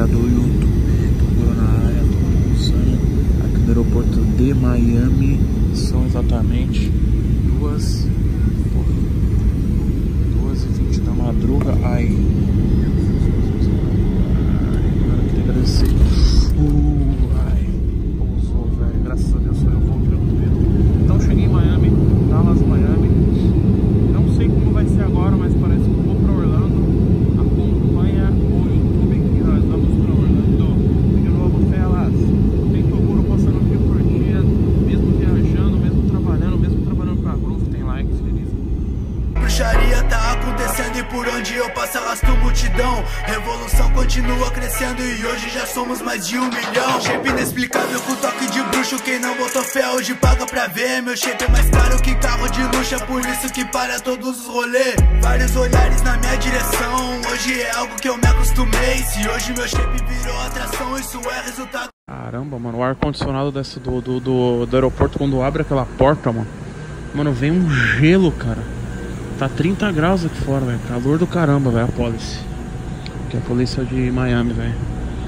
galera do YouTube, Toguro na área, tô almoçando aqui no aeroporto de Miami. São exatamente 2h20 da madruga. Ai, agora eu queria agradecer. Ai, pousou, velho. Graças a Deus só eu vou tranquilo. Então cheguei em Miami, Dallas, Miami. Não sei como vai ser agora, mas parece que eu vou pra Orlando. Acompanha o YouTube que nós vamos pra Orlando. De novo, Felas. Tem Toguro postando aqui por dia, mesmo viajando, mesmo trabalhando pra Groove. Tem likes, feliz. Bruxaria tá acontecendo e por onde eu passo arrasto multidão. Revolução continua crescendo e hoje já somos mais de 1 milhão. Shape inexplicável com toque de bruxo. Quem não botou fé hoje paga pra ver. Meu shape é mais caro que carro de luxo. É por isso que para todos os rolês. Vários olhares na minha direção. Hoje é algo que eu me acostumei. Se hoje meu shape virou atração, isso é resultado. Caramba, mano, o ar-condicionado desse do aeroporto, quando abre aquela porta, mano, vem um gelo, cara. Tá 30 graus aqui fora, velho. Calor do caramba, velho, a Policy. Que é a polícia de Miami, velho.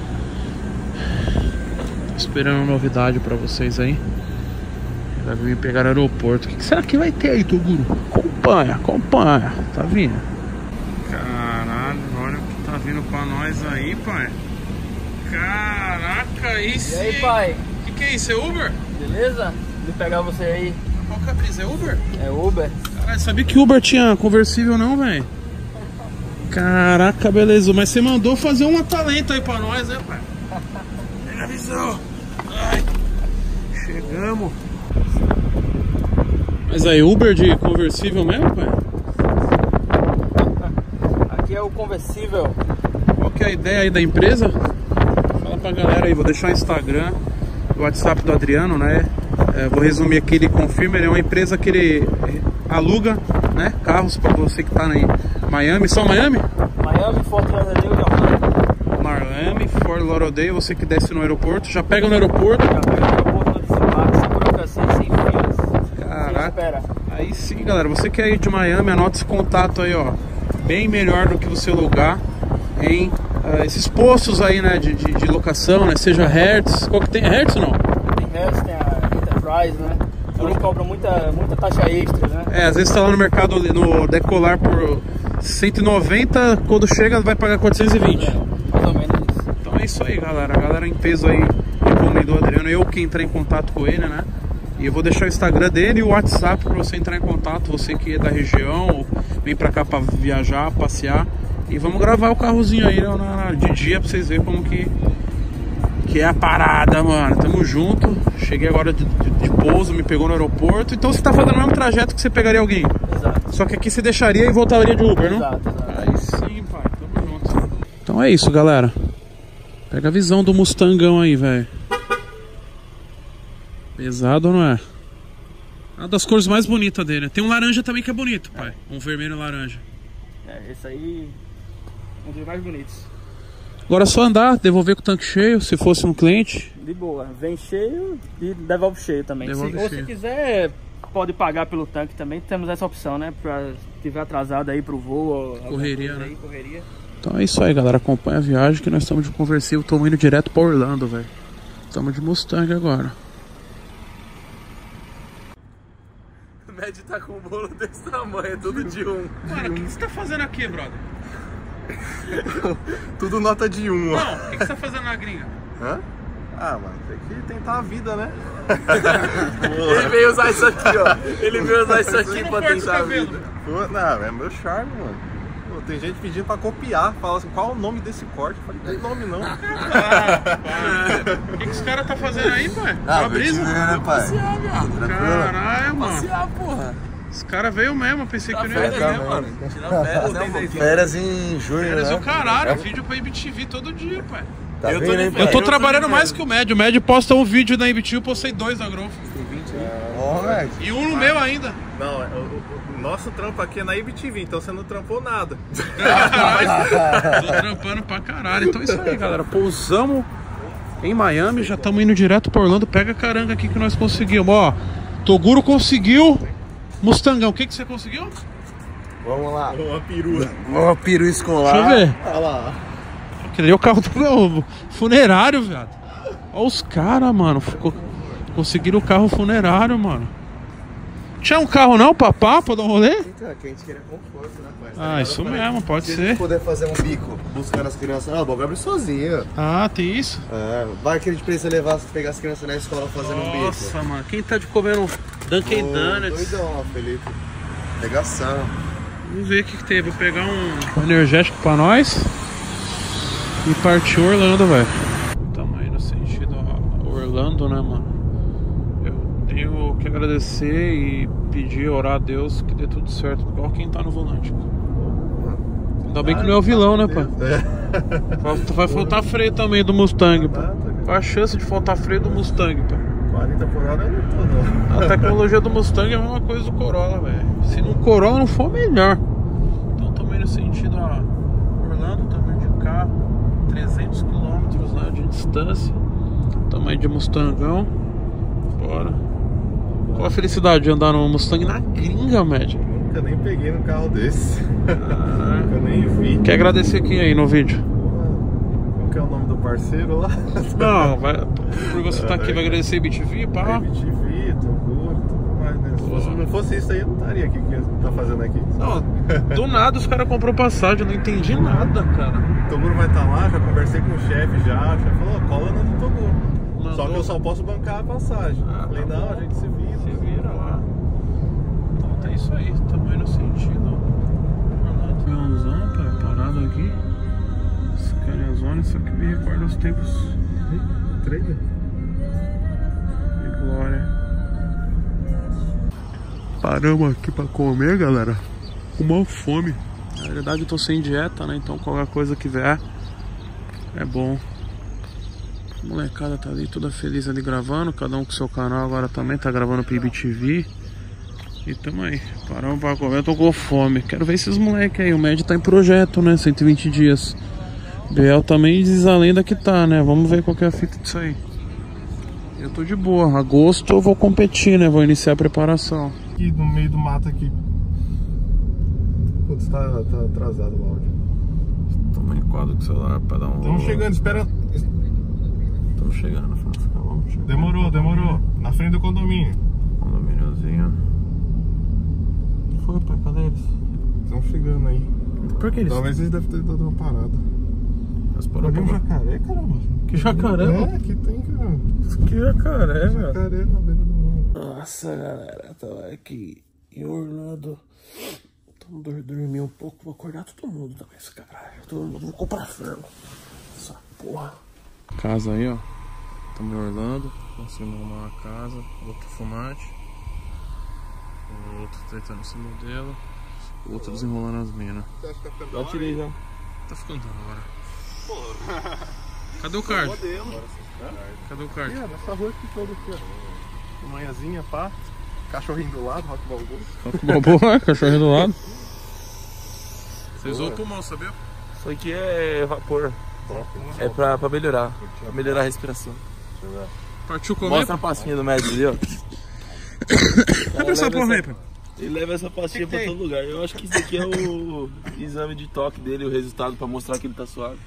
Tô esperando novidade pra vocês aí. Vai vir me pegar no aeroporto. O que será que vai ter aí, Toguro? Acompanha. Tá vindo. Caralho, olha o que tá vindo pra nós aí, pai. Caraca, isso. E aí, pai? O que é isso? É Uber? Beleza? Vim pegar você aí. Qual que é a brisa? É Uber? É Uber. Caralho, sabia que Uber tinha conversível não, velho? Caraca, beleza. Mas você mandou fazer uma talento aí pra nós, né, pai? Pega a visão. Ai. Chegamos. Mas aí, Uber de conversível mesmo, pai? Aqui é o conversível. Qual que é a ideia aí da empresa? Fala pra galera aí, vou deixar o Instagram, o WhatsApp do Adriano, né? Vou resumir aqui, ele confirma, ele é uma empresa que ele aluga, né, carros para você que tá em Miami. Só Miami? Miami, Fort Lauderdale e Orlando. Miami, Fort Lauderdale, você que desce no aeroporto, já pega no aeroporto. Já pega no aeroporto no desembarque, sem burocracia, sem filas. Caraca, espera. Aí sim, galera, você que é aí de Miami, anota esse contato aí, ó. Bem melhor do que você alugar em esses postos aí, né, de locação, né, seja Hertz. Qual que tem? Hertz ou não? Tem Hertz, tem a Enterprise, né? Eles cobram muita taxa extra, né? Às vezes tá lá no mercado, no Decolar por 190, quando chega vai pagar 420. Mais ou menos isso. Então é isso aí, galera. A galera em peso aí recomendou o Adriano. Eu que entrei em contato com ele, né? E eu vou deixar o Instagram dele e o WhatsApp pra você entrar em contato. Você que é da região, ou vem pra cá pra viajar, passear. E vamos gravar o carrozinho aí, né, de dia pra vocês verem como que é a parada, mano. Tamo junto. Cheguei agora de pouso, me pegou no aeroporto. Então você tá fazendo o mesmo trajeto que você pegaria alguém. Exato. Só que aqui você deixaria e voltaria de Uber, não? Exato. Aí sim, pai. Tamo junto. Então é isso, galera. Pega a visão do Mustangão aí, velho. Pesado ou não é? Uma das cores mais bonitas dele. Tem um laranja também que é bonito, pai. Um vermelho e laranja. Esse aí é um dos mais bonitos. Agora é só andar, devolver com o tanque cheio, se fosse um cliente. De boa, vem cheio e devolve cheio também. Devolve Se quiser, pode pagar pelo tanque também. Temos essa opção, né? Pra tiver atrasado aí pro voo. Correria, né? Aí, correria. Então é isso aí, galera. Acompanha a viagem que nós estamos de conversível. Estamos indo direto pra Orlando, velho. Estamos de Mustang agora. O Med tá com um bolo desse tamanho, é tudo de um. Mano, o que você tá fazendo aqui, brother? Tudo nota de um, ó. Não, o que você tá fazendo na gringa? Hã? Ah, mano, tem que tentar a vida, né? Ele veio usar isso aqui, ó. Ele veio usar isso aqui pra tentar a vida. Pô, não, é meu charme, mano. Pô, tem gente pedindo pra copiar. Fala assim, qual é o nome desse corte? Eu falei, não tem nome não. O que esse cara tá fazendo aí, pai? Ah, Uma brisa? né, pai? Passear, viado. Caralho, mano. Passear, porra. Esse cara veio mesmo, pensei que não ia Férias, ver, né, mano. Tirar férias, né, férias em junho, Férias né? o caralho, vídeo pra IBTV todo dia, pai. Tá vendo, hein, pai? Eu tô trabalhando mais que o Med. O Med posta um vídeo na IBTV, eu postei 2 na Growth. Ó, velho. E um no meu ainda. Não, o nosso trampo aqui é na IBTV, então você não trampou nada. Caralho, tô trampando pra caralho. Então é isso aí, galera. Pousamos em Miami, já estamos indo direto pra Orlando. Pega a caranga aqui que nós conseguimos. Ó, Toguro conseguiu. Mustangão, o que você conseguiu? Vamos lá. Uma perua escolar. Deixa eu ver. Olha lá. Aquele ali é o carro do meu funerário, viado. Olha os caras, mano. Conseguiram o carro funerário, mano. Tinha um carro não, papá, pra dar um rolê? Então, que a gente queria conforto, né, pai? Ah, isso mesmo, pode ser. Se a gente puder fazer um bico buscando as crianças, não, o bagulho abre sozinho. Ah, tem isso? É, vai que a gente precisa pegar as crianças na escola fazendo um bico. Nossa, mano, quem tá de comendo Dunkin' Donuts? Doidão, ó, Felipe. Pegação. Vamos ver o que tem. Vou pegar um energético pra nós e partir Orlando, velho. Tamo aí no sentido Orlando, né, mano? Eu tenho que agradecer e pedir, orar a Deus que dê tudo certo. Igual quem tá no volante. Ainda bem que não é o vilão, né, pai? Vai faltar freio também do Mustang, pai. Qual a chance de faltar freio do Mustang, pai? 40 por hora eu não tô, não. A tecnologia do Mustang é a mesma coisa do Corolla, velho. Se no Corolla não for, melhor. Então também no sentido Orlando, também de carro, 300 km, né, de distância. Tamanho de Mustangão. Bora. Qual a felicidade de andar no Mustang na gringa, média? Nunca nem peguei num carro desse. Nunca nem vi. Quer agradecer quem aí no vídeo? Qual que é o nome do parceiro lá? Não, vai, por você estar aqui, vai agradecer BTV, pá? BTV, Toguro, tudo mais, né? Se não fosse isso aí, eu não estaria aqui. O que você tá fazendo aqui? Não, do nada os caras comprou passagem, eu não entendi nada, cara. O Toguro vai estar lá, já conversei com o chefe já. O chefe falou, cola no Toguro. Mandou. Só que eu só posso bancar a passagem. Falei, tá não, bom. a gente se vira. Se vira lá. Então tá isso aí, tamanho no sentido. Aviãozão, pai, parado aqui. Scanazone, só que me recorda os tempos Trailer. de glória. Paramos aqui pra comer, galera. Com uma fome. Na verdade eu tô sem dieta, né? Então qualquer coisa que vier é bom. A molecada tá ali toda feliz ali gravando. Cada um com seu canal agora também tá gravando pro IBTV. E tamo aí, paramos pra comer, eu tô com fome. Quero ver esses moleques aí, o médio tá em projeto, né, 120 dias. Biel também diz a lenda que tá, né, vamos ver qual que é a fita disso aí. Eu tô de boa, agosto eu vou competir, né, vou iniciar a preparação. Aqui no meio do mato aqui. Putz, tá atrasado o áudio. Toma em quadro com o celular pra dar um... Estamos chegando, espera. Estamos chegando, vamos chegar. Demorou. Na frente do condomínio. Condomíniozinho. Foi, pai, cadê eles? Estão chegando aí. Por que eles? Talvez eles devem ter dado uma parada. Mas parou Olha um pra... jacaré, caramba. Que jacaré, É, mano? aqui tem, caramba. Que jacaré, velho. Jacaré na beira do mar. Nossa, galera, tô aqui em Orlando. Vamos dormir um pouco, vou acordar todo mundo também, esse caralho. Todo mundo, vou comprar frango. Essa porra. Casa aí, ó. Estamos em Orlando. Conseguimos arrumar uma casa, outro fumate. O outro tentando esse modelo. O outro desenrolando as minas. Já tirei já. Tá ficando da hora. Cadê o card? Cadê o card? Nessa rua aqui toda aqui, ó. Manhãzinha, pá. Cachorrinho do lado, rock balboa. Rock balboa, cachorrinho do lado. Você usou o pulmão, sabia? Isso aqui é vapor. É pra melhorar. Pra melhorar a respiração. Partiu comer? Mostra a pastinha do médico ali, ó. Abre essa porra aí, pai. Ele leva essa pastinha pra todo lugar. Eu acho que isso aqui é o exame de toque dele, o resultado pra mostrar que ele tá suave.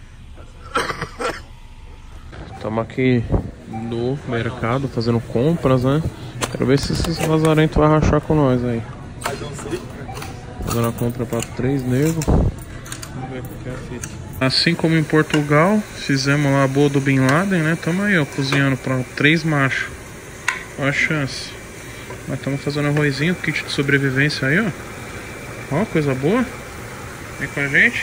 Estamos aqui no mercado fazendo compras, né? Quero ver se esses lazarentos vai rachar com nós aí. Fazendo a compra para 3 negros. Vamos ver qual que é a fita. Assim como em Portugal, fizemos lá a boa do Bin Laden, né? Tamo aí, ó, cozinhando para 3 machos. Olha a chance. Nós estamos fazendo arrozinho, kit de sobrevivência aí, ó. Ó, coisa boa. Vem com a gente.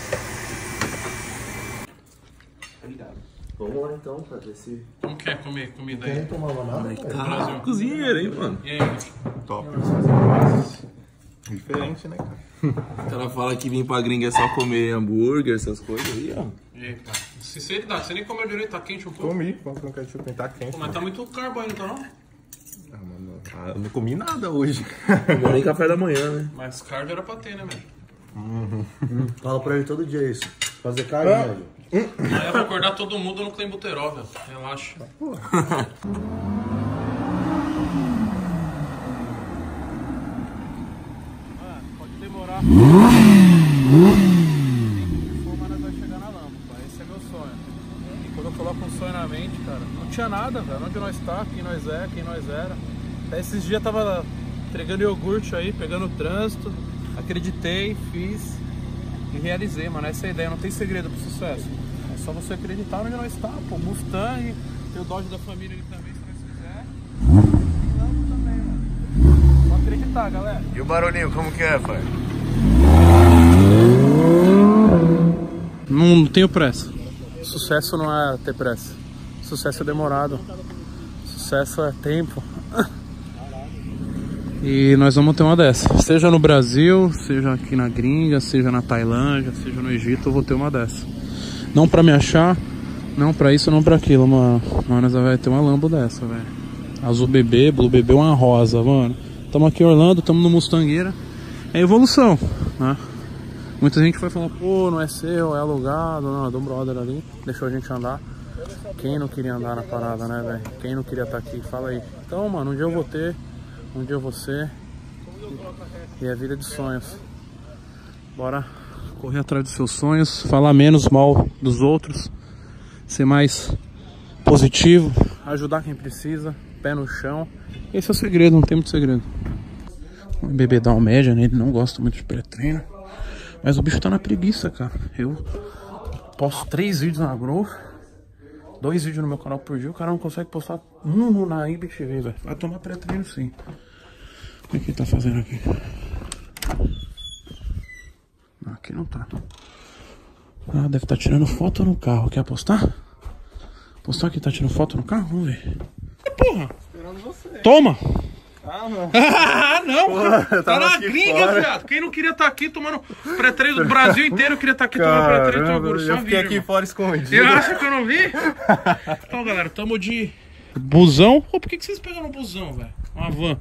Vamos lá então, pra ver se. Não quer comer comida aí? Quem tomava nada? Tá, cozinheiro, hein, mano? E aí? Top. Diferente, né, cara? O cara fala que vir pra gringa é só comer hambúrguer, essas coisas aí, ó. E aí, pai? Sinceridade, você nem comeu direito, tá quente um pouco? Comi, vamos com ketchup, tá quente. Pô, mas tá muito carbo ainda, tá não? Ah, mano, eu não comi nada hoje. Não nem café da manhã, né? Mas carbo era pra ter, né, velho? Fala pra ele todo dia isso. Fazer carne, velho. Aí eu vou acordar todo mundo no clenbuterol, velho. Relaxa. Pode demorar. Mas nós vai chegar na lama, pai. Esse é meu sonho. E quando eu coloco um sonho na mente, cara, não tinha nada, velho. Onde nós tá, quem nós é, quem nós era. Até esses dias tava entregando iogurte aí, pegando o trânsito. Acreditei, fiz e realizei, mano. Essa é a ideia, não tem segredo pro sucesso. É só você acreditar onde nós tá, pô. Mustang, tem o Dodge da família ali também, se nós quiser. E Lambo também, mano. Só acreditar, galera. E o barulhinho, como que é, pai? Não tenho pressa. Sucesso não é ter pressa. Sucesso é demorado. Sucesso é tempo. E nós vamos ter uma dessa. Seja no Brasil, seja aqui na gringa, seja na Tailândia, seja no Egito, eu vou ter uma dessa. Não pra me achar, não pra isso, não pra aquilo, mano. Mas nós vamos ter uma Lambo dessa, velho. Azul bebê, blue bebê, uma rosa, mano. Tamo aqui em Orlando, tamo no Mustangueira. É evolução, né? Muita gente vai falar, pô, não é seu, é alugado. Não, do brother ali, deixou a gente andar. Quem não queria andar na parada, né, velho? Quem não queria estar aqui, fala aí. Então, mano, um dia eu vou ter, um dia eu vou ser. E é vida de sonhos. Bora correr atrás dos seus sonhos, falar menos mal dos outros, ser mais positivo, ajudar quem precisa, pé no chão. Esse é o segredo, não tem muito segredo. O bebê dá uma média, né? Ele não gosta muito de pré-treino. Mas o bicho tá na preguiça, cara. Eu posto 3 vídeos na Growth, 2 vídeos no meu canal por dia. O cara não consegue postar um na IBTV, velho. Vai tomar pré-treino sim. O que ele tá fazendo aqui? Não, aqui não tá. Ah, deve estar tirando foto no carro. Quer apostar? Apostar que tá tirando foto no carro? Vamos ver. Porra! Esperando você. Toma! Ah, não. Ah, não! Porra, tá na gringa, viado! Quem não queria estar aqui tomando pré-treino do Brasil inteiro, queria estar aqui tomando pré-treino do Aguro. Eu fiquei aqui fora escondido. Você acha que eu não vi? Então, galera, tamo de busão. Pô, por que vocês pegaram um busão, velho? Uma van.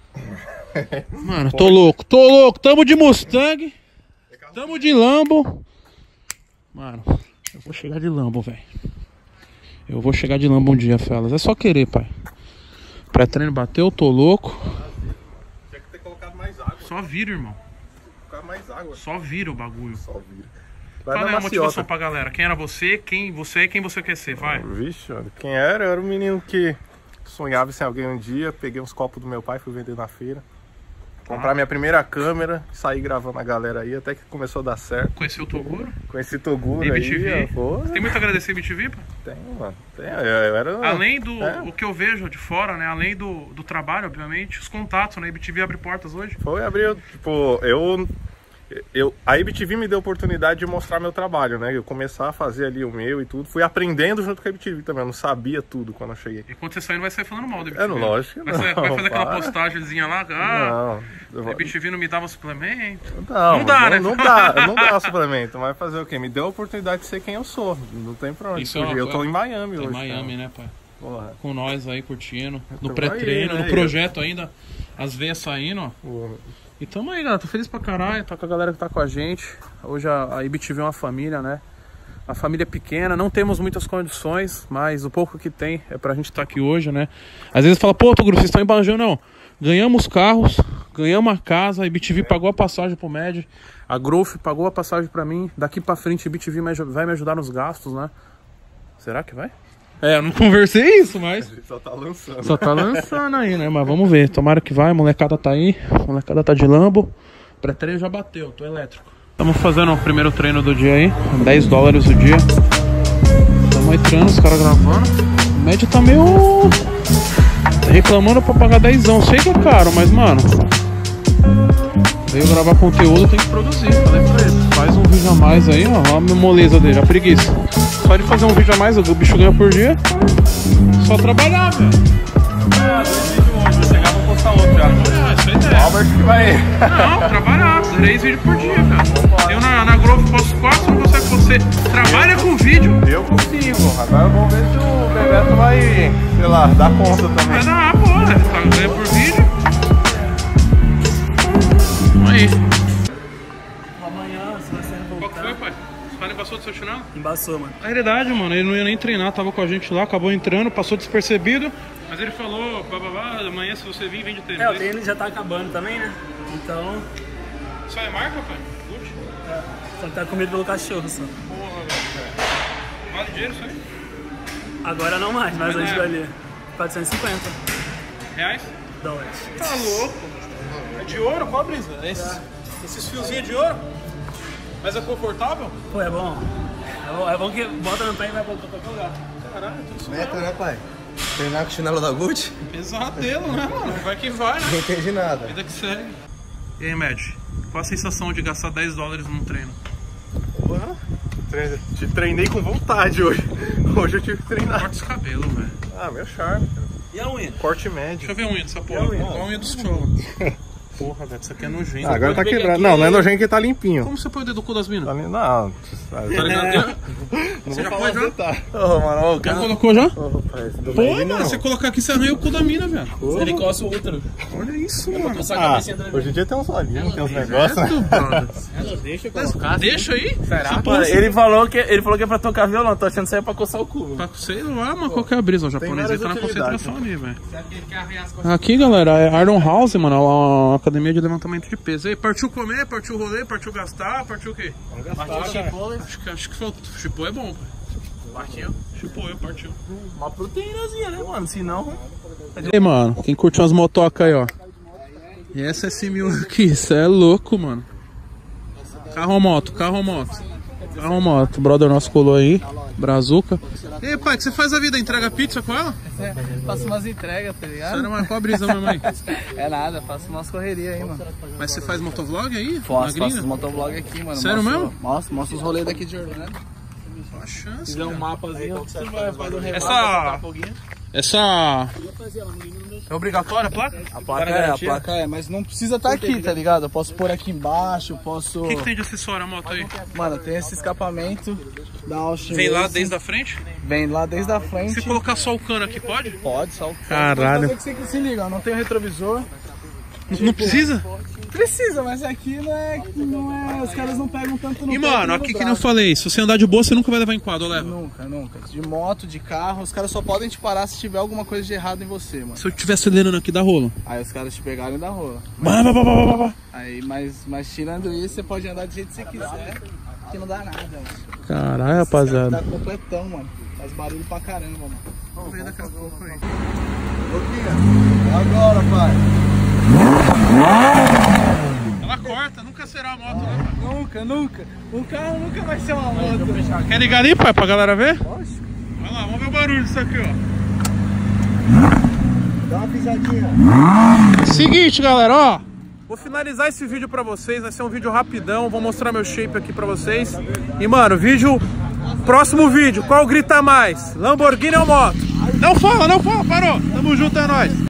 Mano, tô louco. Tamo de Mustang. Tamo de Lambo. Mano, eu vou chegar de Lambo, velho. Eu vou chegar de Lambo um dia, fellas. É só querer, pai. Pré-treino bateu, tô louco. Tinha que ter colocado mais água. Só vira, irmão. Colocar mais água. Só vira o bagulho. Só vira. Qual é a motivação pra galera? Quem era você, quem você é e quem você quer ser, vai. Vixe, mano, quem era? Eu era um menino que sonhava em ser alguém um dia. Peguei uns copos do meu pai, fui vender na feira. Comprar minha primeira câmera, saí gravando a galera aí, até que começou a dar certo. Conheceu o Toguro? Conheci Toguro IBTV. aí, pô. Tem muito a agradecer a IBTV, pô? Tenho, mano. Tenho. Eu era... Além do o que eu vejo de fora, né? Além do trabalho, obviamente, os contatos, né? A IBTV abre portas hoje. Foi, abriu, tipo, a IBTV me deu a oportunidade de mostrar meu trabalho, né? Eu começar a fazer ali o meu e tudo. Fui aprendendo junto com a IBTV também. Eu não sabia tudo quando eu cheguei. E quando você sair, não vai sair falando mal da IBTV. É, lógico que não. Vai fazer aquela postagemzinha lá. Não. A IBTV não me dava suplemento. Não dá, né? Não dá suplemento. Mas fazer o quê? Me deu a oportunidade de ser quem eu sou. Não tem pra onde fugir. Eu tô em Miami hoje. Em Miami, né, pai? Porra. Com nós aí, curtindo. No tô pré-treino, aí, né? no projeto ainda. As veias saindo, ó. Porra. E tamo aí, galera, tô feliz pra caralho, tô com a galera que tá com a gente. Hoje a IBTV é uma família, né? A família é pequena, não temos muitas condições, mas o pouco que tem é pra gente estar aqui hoje, né? Às vezes fala, pô, Toguro, vocês estão em Banjão, não. Ganhamos carros, ganhamos a casa, a IBTV pagou a passagem pro Med, a Growth pagou a passagem pra mim. Daqui pra frente a IBTV vai me ajudar nos gastos, né? Será que vai? É, eu não conversei isso, mas... Só tá lançando. Só tá lançando aí, né? Mas vamos ver. Tomara que vai. A molecada tá aí. A molecada tá de Lambo. Pré-treino já bateu. Tô elétrico. Estamos fazendo o primeiro treino do dia aí. $10 o dia. Estamos aí treinando, os caras gravando. O médio tá meio... reclamando pra pagar 10. Sei que é caro, mas, mano... veio gravar conteúdo, tem que produzir. Falei pra ele. Faz um vídeo a mais aí, ó. Olha a moleza dele, a preguiça. Só de fazer um vídeo a mais, o bicho ganha por dia. Só trabalhar, velho. Vou chegar pra postar outro já. Isso aí é. O Albert que vai... Não, trabalhar. 3 vídeos por dia, velho. Eu na Growth posto 4, não consegue você. Trabalha com vídeo. Eu consigo. Agora vamos ver se o Bebeto vai, sei lá, dar conta também. Vai dar, pô. Ele ganha por vídeo. Aí. Amanhã você vai ser Qual que foi, pai? Você falou embaçou do seu chinelo? Embaçou, mano. Na realidade, mano, ele não ia nem treinar, tava com a gente lá, acabou entrando, passou despercebido. Mas ele falou, amanhã se você vir, vem de treino. É, o treino já tá acabando também, né? Então... Isso é marca, pai? Gucci? Só tá com medo pelo cachorro, só. Porra, velho. Vale dinheiro isso aí? Agora não mais, mas antes valia 450 reais? dólares. Tá louco? É de ouro? Qual a brisa? Esses fiozinhos de ouro? Mas é confortável? Pô, é bom. É bom que bota no pé e vai pra qualquer lugar. Caralho, tudo isso Meta, mesmo. né, pai? Treinar com o chinelo da Gucci? Pesadelo, né, mano? Vai que vai, né? Não entendi nada. Vida que segue. E aí, Mad? Qual a sensação de gastar 10 dólares num treino? Porra, treinei com vontade hoje. Hoje eu tive que treinar. Corta os cabelos, velho. Ah, meu charme, cara. E a unha? Corte médio. Deixa eu ver a unha dessa porra. Qual a unha dos cholos? Porra, velho, isso aqui é nojento. Ah, agora tá quebrado. Não, não é nojento que tá limpinho. Como você põe o dedo do cu das minas? Tá não, Tá ligado? Você já pôs já? Ô, mano, o Já colocou já? rapaz, do Pô, Bahia, mano, não. você colocar aqui, você arranha o cu da mina, velho. Ele coça o útero. Olha isso, mano. Hoje em dia tem uns olhinhos, tem uns negócios, né? Deixa aí. Será? Ele falou que é pra tocar violão, tô achando que isso aí é pra coçar o cu. Tá, sei lá, mas qual que é a brisa? O japonês várias tá na utilidades. concentração ali, velho. Aqui, galera, é Iron House, mano, uma academia de levantamento de peso. E aí, partiu comer, partiu rolê, partiu gastar, partiu o quê? Acho que faltou. Chipô é bom, pai. Partiu? Chipô, partiu. Uma proteínazinha, né, mano? Senão... E aí, mano, quem curte umas motocas aí, ó. E essa S1000 aqui, isso é louco, mano. Carro ou moto, carro ou moto? Carro ou moto. O brother nosso colou aí, Brazuca. E aí, pai, que você faz a vida? Entrega pizza com ela? Faço umas entregas, tá ligado? Sério, mas qual a brisa, minha mãe? É nada, faço umas correrias aí, mano. Mas você faz motovlog aí? Faço os motovlog aqui, mano. Sério mesmo? Mostro os rolês daqui de Orlando. Uma chance. Se fizer um mapazinho, você vai fazer um Essa... É obrigatória a placa? A placa é, mas não precisa estar aqui, tá ligado? Eu posso pôr aqui embaixo, posso... O que tem de acessório a moto aí? Mano, tem esse escapamento da Austin. Vem lá desde a frente? Vem lá desde a frente. Se colocar só o cano aqui, pode? Pode, só o cano. Caralho. Pode fazer que você se liga, ó, não tem o retrovisor. Não precisa? Precisa, mas aqui não é... Os caras não pegam tanto no E mano, no aqui que braço. nem eu falei, se você andar de boa, você nunca vai levar em quadro, leva. Nunca. De moto, de carro, os caras só podem te parar se tiver alguma coisa de errado em você, mano. Se eu estiver acelerando aqui, dá rolo. Aí os caras te pegaram e dá rola. Aí, mas tirando isso, você pode andar do jeito que você quiser, que não dá nada, mano. Caralho, rapaziada. Tá completão, mano. Faz barulho pra caramba, mano. Vamos ver daqui a pouco aí. Agora, pai. Ela corta, nunca será a moto, né? Nunca. Um carro nunca vai ser uma moto. Quer ligar ali, pai, pra galera ver? Vai lá, vamos ver o barulho disso aqui, ó. Dá uma pisadinha. Seguinte, galera, ó. Vou finalizar esse vídeo pra vocês, vai ser um vídeo rapidão, vou mostrar meu shape aqui pra vocês. E, mano, próximo vídeo, qual grita mais? Lamborghini ou moto? Não fala, parou. Tamo junto, é nóis.